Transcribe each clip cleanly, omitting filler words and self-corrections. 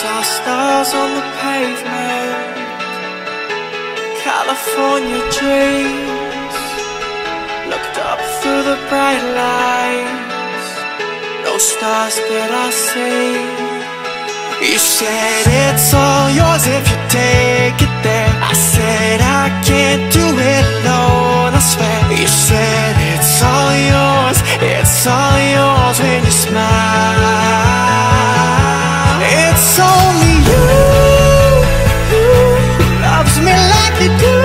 saw stars on the pavement, California dreams. Looked up through the bright lights, no stars did I see. You said it's all yours if you take it there. I said I can't do it alone, I swear. You said it's all yours when you smile. It's only you who loves me like you do,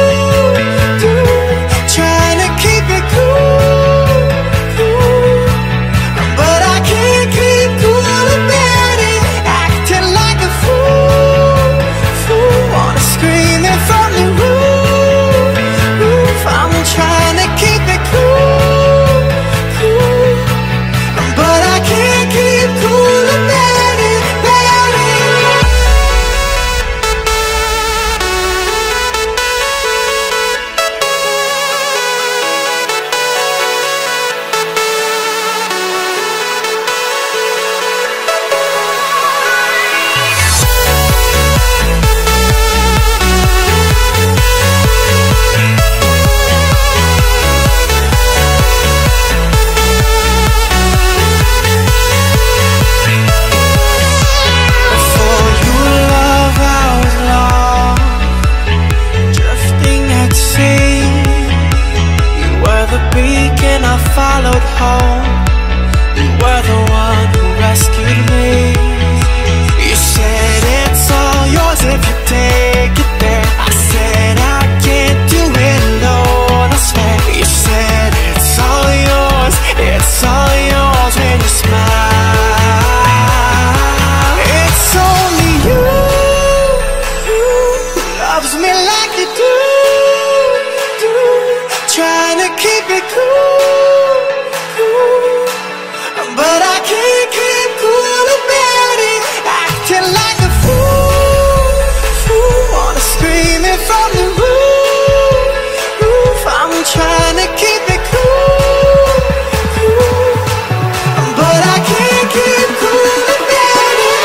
trying to keep it cool, but I can't keep cool about it, acting like a fool. Wanna scream it from the roof. I'm trying to keep it cool, but I can't keep cool about it, followed home. You were the one who rescued me. You said it's all yours if you take it there. I said I can't do it alone, I swear. You said it's all yours when you smile. It's only you who loves me like you do, trying to keep it cool. But I can't keep cool about it, acting like a fool. Wanna scream it from the roof. I'm trying to keep it cool, but I can't keep cool about it.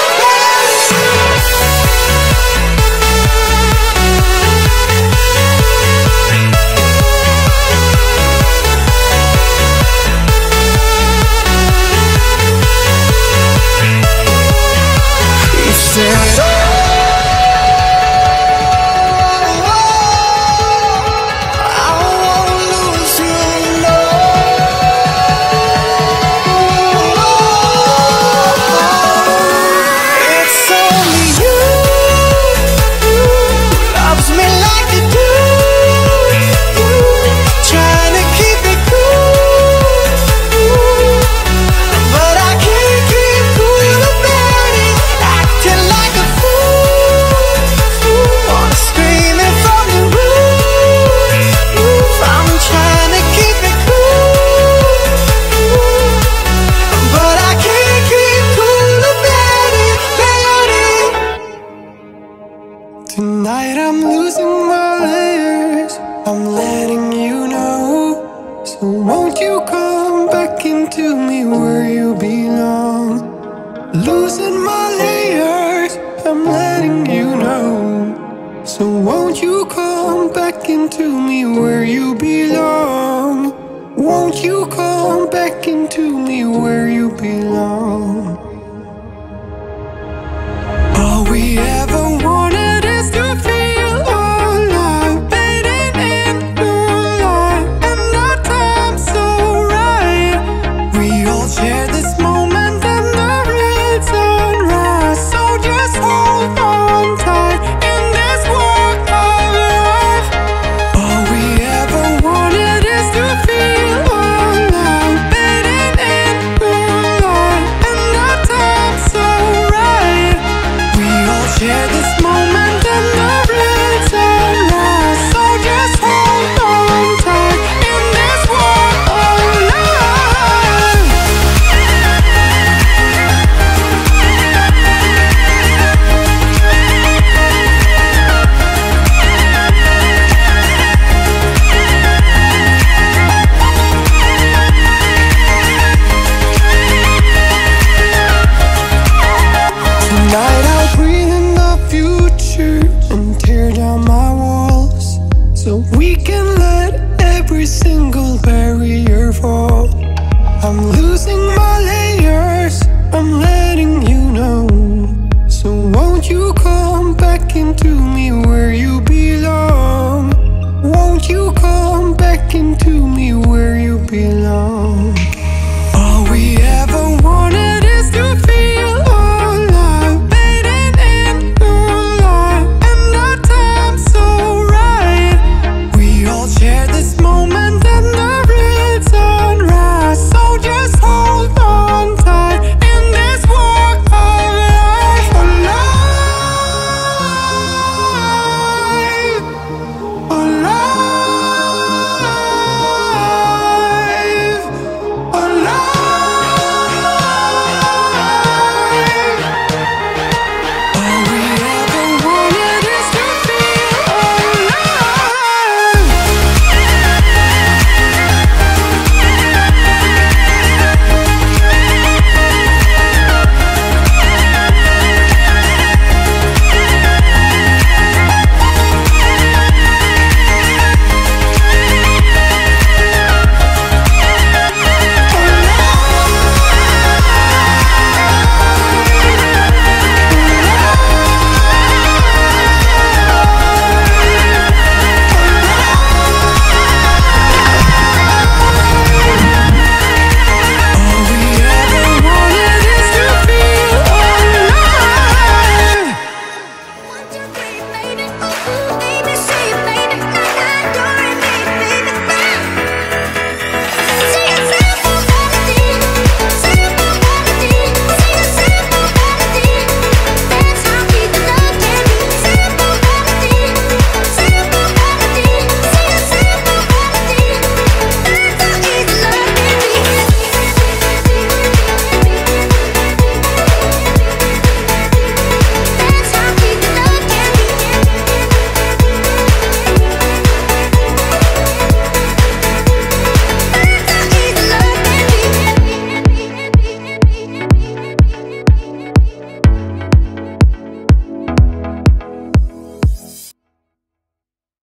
Tonight I'm losing my layers, I'm letting you know. So won't you come back into me where you belong? Losing my layers, I'm letting you know. So won't you come back into me where you belong? Won't you come back into me where you belong?